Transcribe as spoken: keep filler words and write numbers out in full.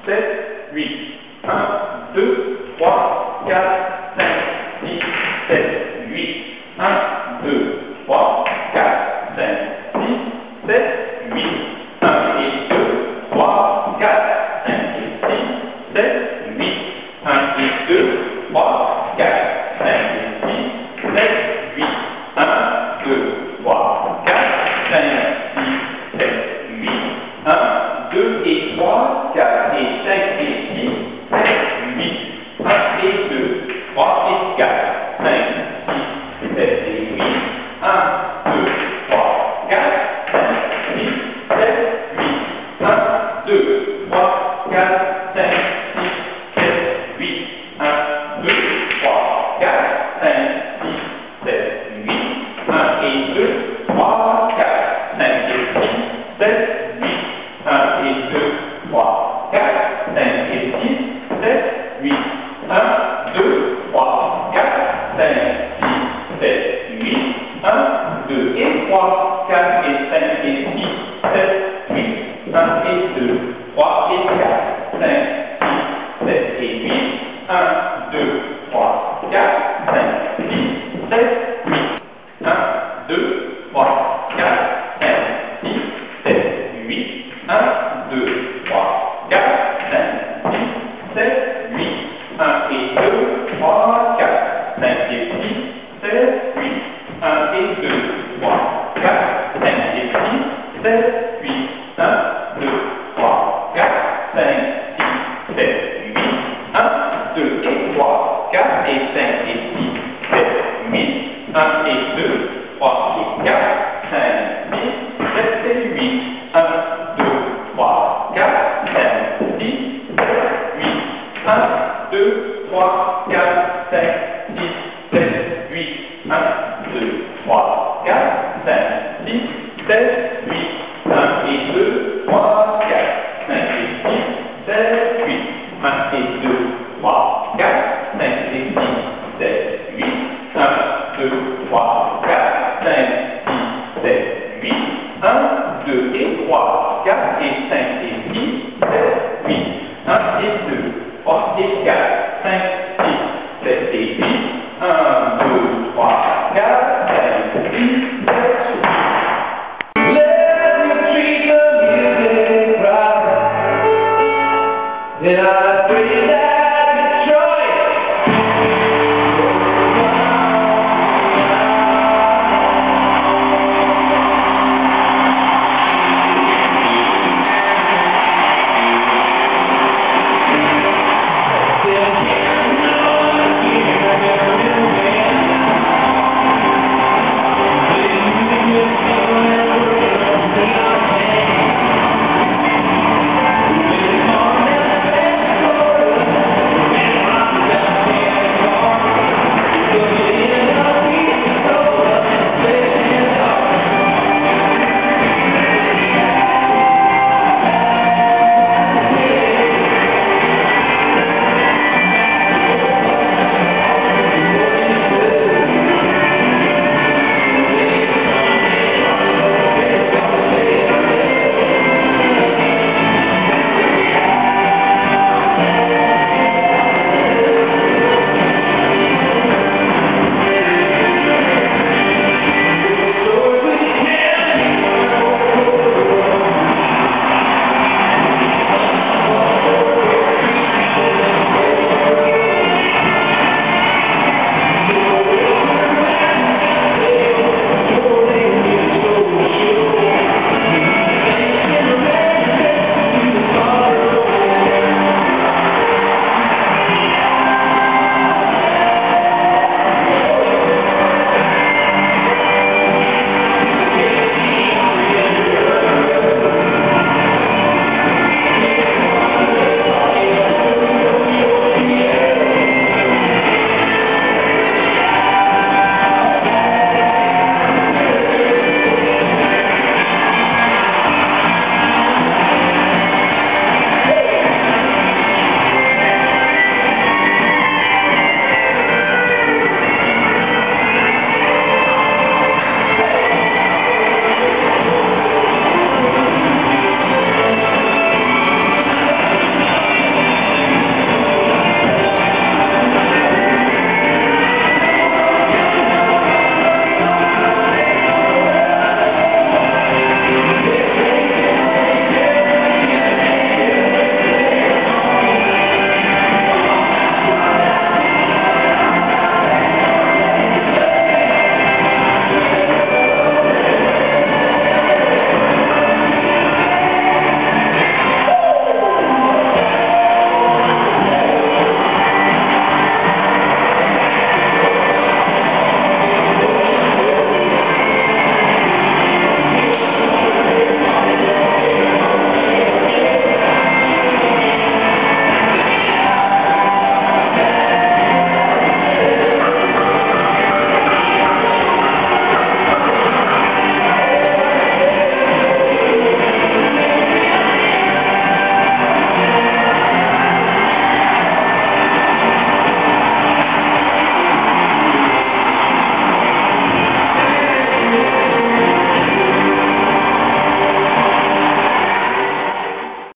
sept, huit. un, deux, trois, quatre, cinq, six, sept, huit. un, deux, trois, quatre, cinq, six, sept, huit. un et deux, trois, quatre, cinq et six, sept, huit. un et deux, trois, quatre, cinq et six, sept, huit. un, deux, trois, quatre, cinq, six, sept, huit. un, deux et trois, quatre et cinq et six, sept, huit. un et deux, trois et quatre, cinq, six, sept et huit. un, deux, trois, quatre, cinq, six, sept, huit. un, deux, trois, quatre, cinq, six, sept, huit. un, deux, trois, quatre, cinq, six, sept, huit. un et deux, trois, quatre, cinq et six, sept, huit. un et deux, trois, quatre, cinq et six, sept, huit. un, deux, trois, quatre, cinq, six, sept, huit. un, deux et trois, quatre et cinq et six, sept, huit. un et deux, trois et quatre, cinq, six, sept et huit. un, deux, trois, quatre, cinq, six, sept, huit. un, deux, trois, quatre, cinq, six, sept, huit. un,